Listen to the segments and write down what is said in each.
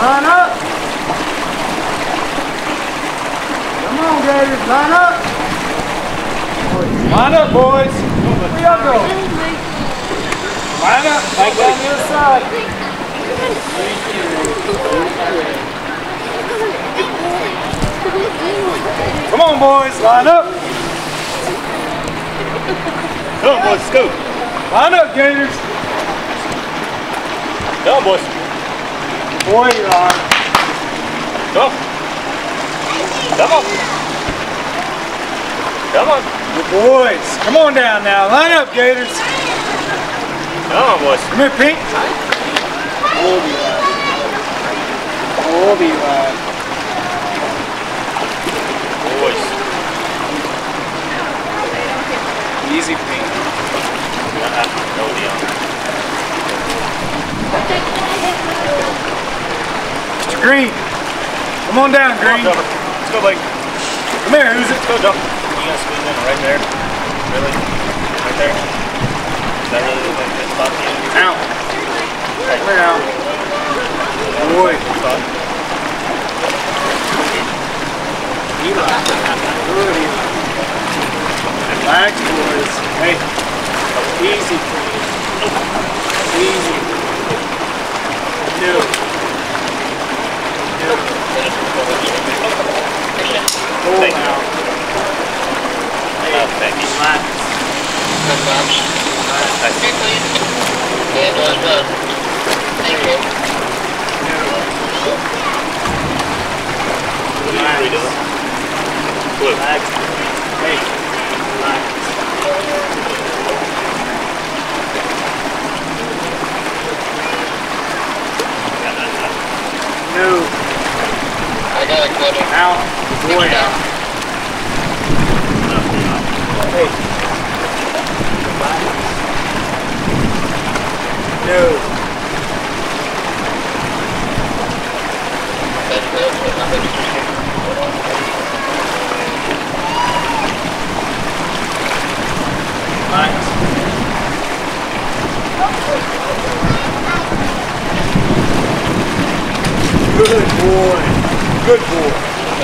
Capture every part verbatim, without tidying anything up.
Line up. Come on, Gators, line up. Line up, boys. Where y'all go? Line up. Back down the other side. Come on, boys, line up. Come on, boys, let's go. Line up, Gators. Come on, boys. Boy, you are. Go. Come on. Come on. Good boys. Come on down now. Line up, Gators. Come on, boys. Come here, Pink. We'll be right. We'll be right. Boys. Easy, Pink. You don't have to go down. Mister Green. Come on down, Green. Come on, let's go, Blake. Come here, who's it? Let's go, Jump. You gotta squeeze in right there. Really? Right there? Is that really the good spot for you? Out. Come here now. Boy. Eli. Good, Eli. Relax, boys. Hey. Easy, please. Easy. No. No. Pull Thank you. out. Hey, Uh, thank you. relax. Relax. Yeah, good, good. Thank you. Relax. Redo it. Blue. Relax. Hey, relax. No. I got a quarter. Out. Boy out. Hey. Relax. No. That's good. That's not good. Relax. Good boy. Good boy.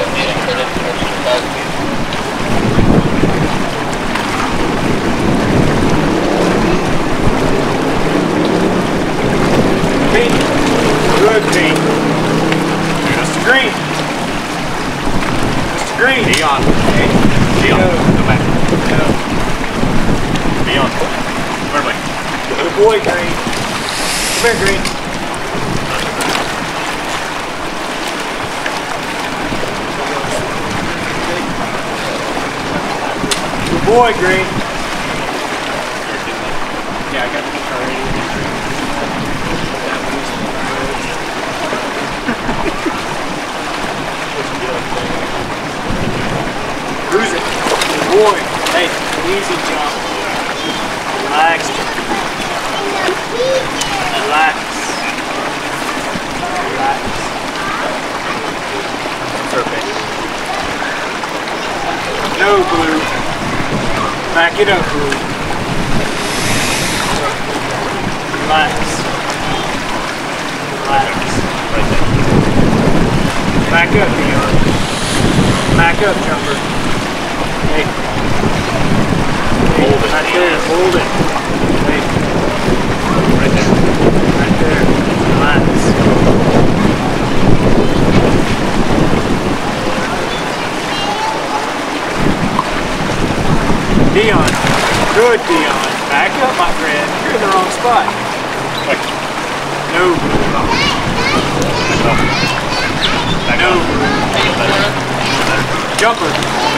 Pink. Good, Pink. Mister Green. Mister Green. Dion. Hey. Dion. No. Come back. No. Dion. Where am I? Good boy, Green. Come here, Green. Good boy, Green. Yeah, I got the car already. Cruise it. Good boy. Hey, easy jump. Relax. Relax. Relax. Perfect. No, Blue. Back it up, Blue. Relax. Relax. Right there. Back up, Dion. Back up, Jumper. Hey. Hold it, Right Dion. there. Hold it. Hey. Right there. Right there. Relax. Dion. Good, Dion. Back up, my friend. You're in the wrong spot. Wait. No. Back up. Back No. up. Better. Jumper.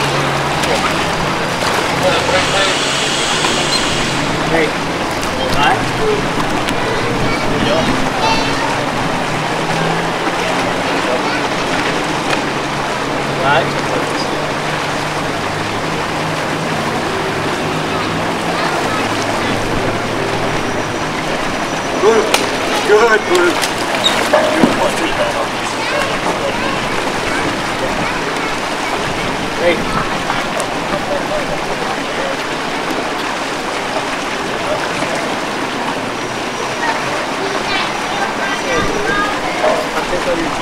Hey. Right. Right. Blue. Good, Blue. Hey. I think I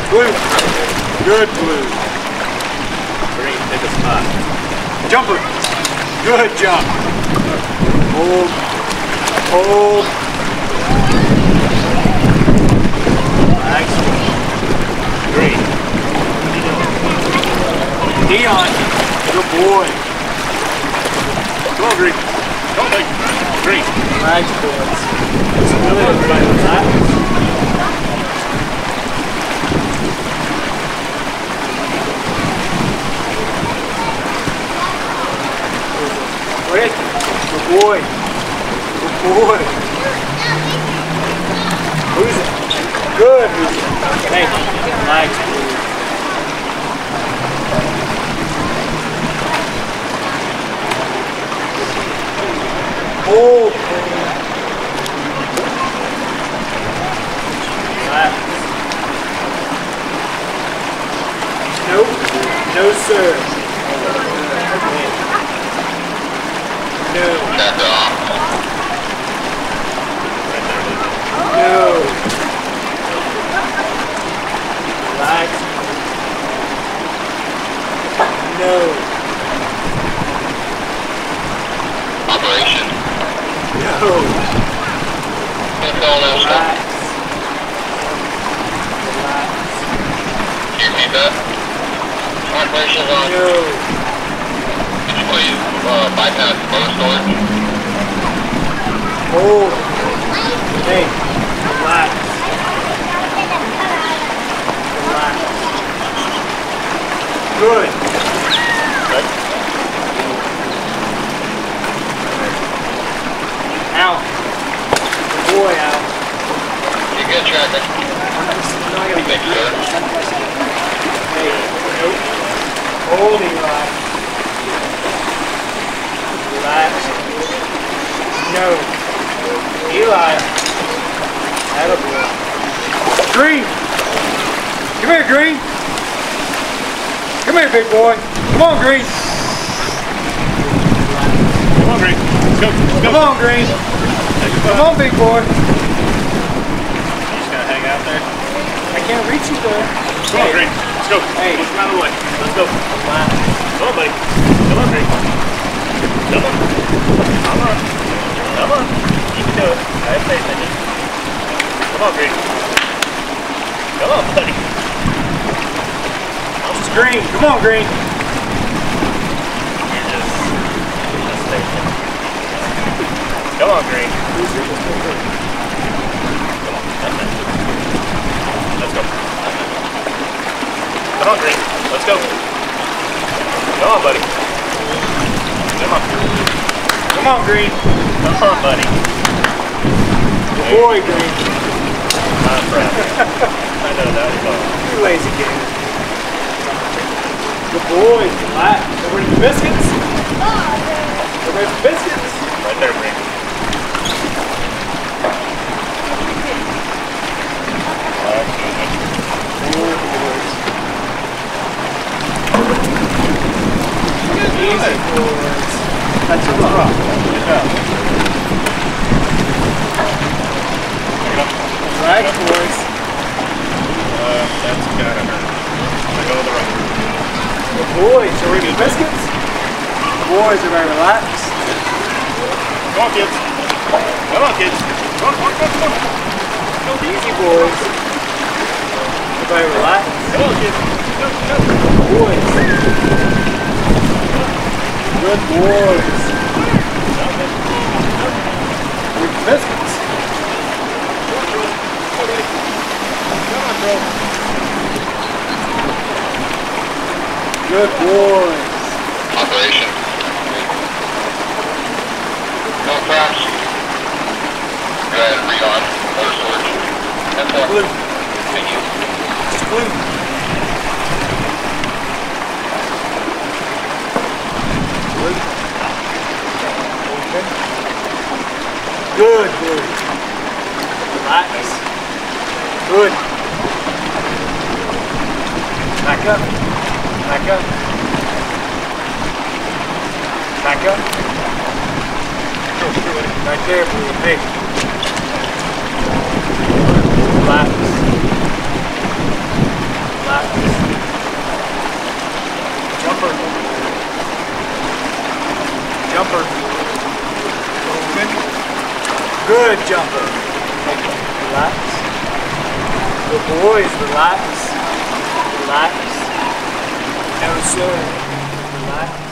Blue. Good blue. Green, pick a spot. Jumper. Good jump. Hold. Hold. Nice. Green. Dion. Good boy. Come on, Green. Come on, buddy. Green. Nice boys. Good. Everybody relax. Red. Good boy. Good boy. Who's it? Good. Hey, nice. Hold. Relax. Nope. No, sir. No. That's off. No. Relax. No. Operation. No. What's going on, sir? Relax. Relax. Do you repeat that? Operation's on. No. Will you uh, bypass motor storage? Hold. Hey. Relax. Relax. Good. Right. Out. Good boy, out. You're good, Tracker. I'm not gonna Make sure. Hey. Nope. Hold, Eli. Relax. No. Eli. Attaboy. Green. Come here, Green. Come here, big boy. Come on, Green. Come on, Green. Let's go. Let's go. Come on, Green. Come on, big boy. You just gonna hang out there? I can't reach you there. Come on, Green. Let's go. Hey. Push him out of the way. Let's go. Relax. Come on, buddy. Come on, Green. Come on. Come on. Come on. You can do it. I have faith in you. Come on, Green. Come on, buddy. It's Green. Come on, Green. You're just, you're just faithful. Come on, Green. Come on. That's it. Let's go. Come on, Green. Let's go. Come on, buddy. Come on. Come on, Green. Come on, buddy. Good boy, Green. I'm proud. I know that was all. You lazy kid. Good boy. Relax. Everybody for biscuits? Everybody for biscuits? Right there, Green. Easy, boys. That's a rock. Good job. Right, boys. Uh, that's gotta hurt. I go with the right. Good boys. So we're eating biscuits? The boys are very relaxed. Come on, kids. Come on, kids. Come on, come on, come on, come on. Easy, boys. Everybody relax. Come on, kids. Go, go. Boys. Good boys. We're eating biscuits. Come on, bro. Good boys. Operation. No traps. Go ahead and read on motor storage. That's all. Blue. Thank you. Just blue. Blue. Okay. Good, blue. Relax. Good. Back up. Back up. Back up. Right there, blue. Hey. Relax. Good jumper. Relax. Good boys, relax. Relax. Never slow. Relax.